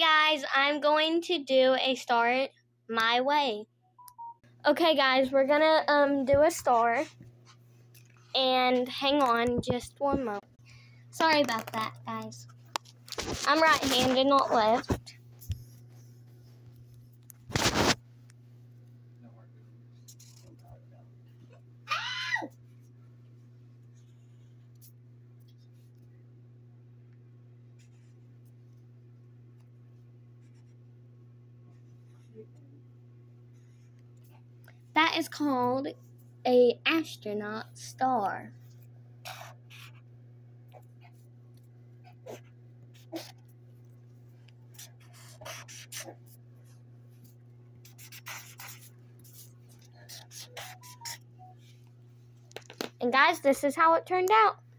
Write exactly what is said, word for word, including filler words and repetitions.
guys, I'm going to do a start my way. Okay guys, we're gonna um do a star, and hang on just one moment. Sorry about that, guys. I'm right-handed, not left. That is called a astronaut star. And guys, this is how it turned out.